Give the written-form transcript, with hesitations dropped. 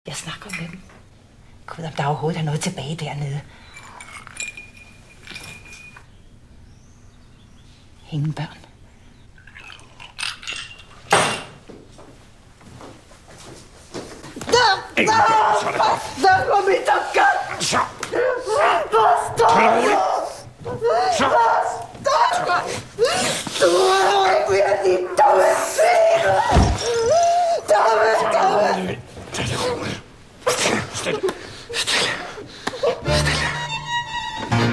Jeg snakker med dem. Gud, om der overhovedet er noget tilbage dernede. Ingen børn. Der kom mit